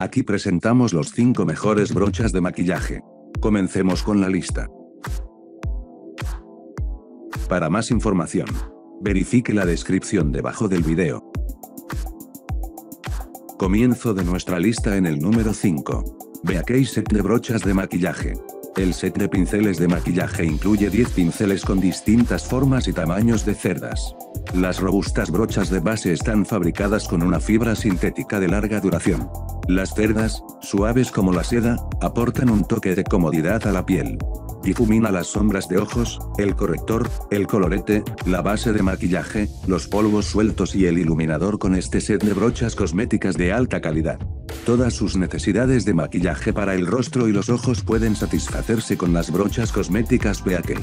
Aquí presentamos los 5 mejores brochas de maquillaje. Comencemos con la lista. Para más información, verifique la descripción debajo del video. Comienzo de nuestra lista en el número 5. Beacay set de brochas de maquillaje. El set de pinceles de maquillaje incluye 10 pinceles con distintas formas y tamaños de cerdas. Las robustas brochas de base están fabricadas con una fibra sintética de larga duración. Las cerdas, suaves como la seda, aportan un toque de comodidad a la piel. Difumina las sombras de ojos, el corrector, el colorete, la base de maquillaje, los polvos sueltos y el iluminador con este set de brochas cosméticas de alta calidad. Todas sus necesidades de maquillaje para el rostro y los ojos pueden satisfacerse con las brochas cosméticas Beacay.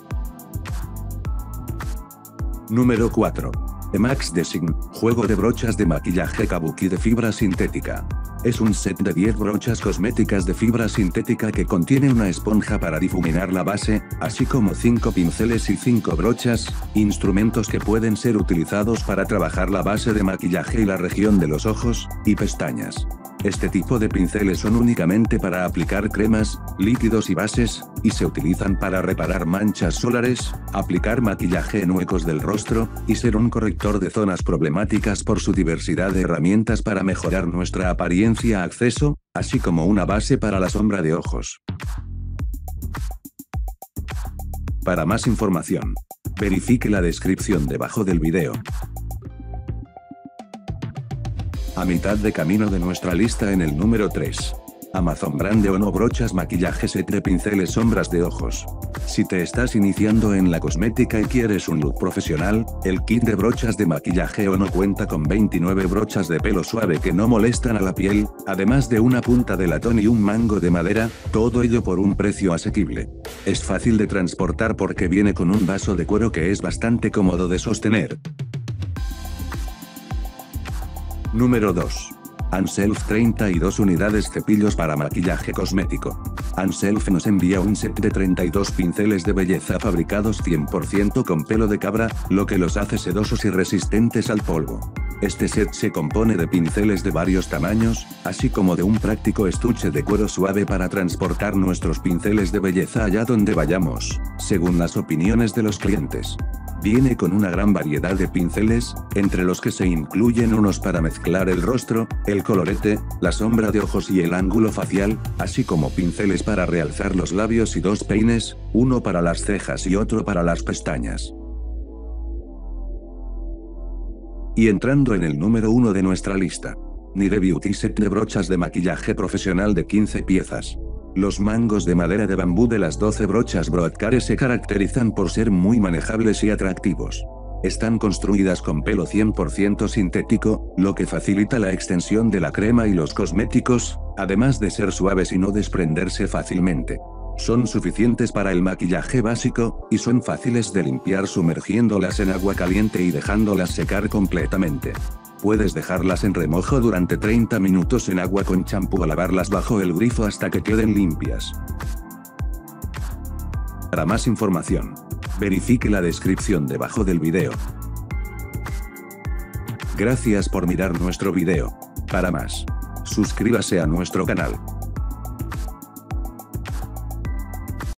Número 4. Emax Design, juego de brochas de maquillaje kabuki de fibra sintética. Es un set de 10 brochas cosméticas de fibra sintética que contiene una esponja para difuminar la base, así como 5 pinceles y 5 brochas, instrumentos que pueden ser utilizados para trabajar la base de maquillaje y la región de los ojos y pestañas. Este tipo de pinceles son únicamente para aplicar cremas, líquidos y bases, y se utilizan para reparar manchas solares, aplicar maquillaje en huecos del rostro, y ser un corrector de zonas problemáticas por su diversidad de herramientas para mejorar nuestra apariencia acceso, así como una base para la sombra de ojos. Para más información, verifique la descripción debajo del video. A mitad de camino de nuestra lista en el número 3. Amazon Brand Ono brochas maquillaje set de pinceles sombras de ojos. Si te estás iniciando en la cosmética y quieres un look profesional, el kit de brochas de maquillaje Ono cuenta con 29 brochas de pelo suave que no molestan a la piel, además de una punta de latón y un mango de madera, todo ello por un precio asequible. Es fácil de transportar porque viene con un vaso de cuero que es bastante cómodo de sostener. Número 2. Anself 32 unidades cepillos para maquillaje cosmético. Anself nos envía un set de 32 pinceles de belleza fabricados 100% con pelo de cabra, lo que los hace sedosos y resistentes al polvo. Este set se compone de pinceles de varios tamaños, así como de un práctico estuche de cuero suave para transportar nuestros pinceles de belleza allá donde vayamos, según las opiniones de los clientes. Viene con una gran variedad de pinceles, entre los que se incluyen unos para mezclar el rostro, el colorete, la sombra de ojos y el ángulo facial, así como pinceles para realzar los labios y 2 peines, uno para las cejas y otro para las pestañas. Y entrando en el número 1 de nuestra lista. Nide Beauty set de brochas de maquillaje profesional de 15 piezas. Los mangos de madera de bambú de las 12 brochas Broadcare se caracterizan por ser muy manejables y atractivos. Están construidas con pelo 100% sintético, lo que facilita la extensión de la crema y los cosméticos, además de ser suaves y no desprenderse fácilmente. Son suficientes para el maquillaje básico, y son fáciles de limpiar sumergiéndolas en agua caliente y dejándolas secar completamente. Puedes dejarlas en remojo durante 30 minutos en agua con champú o lavarlas bajo el grifo hasta que queden limpias. Para más información, verifique la descripción debajo del video. Gracias por mirar nuestro video. Para más, suscríbase a nuestro canal.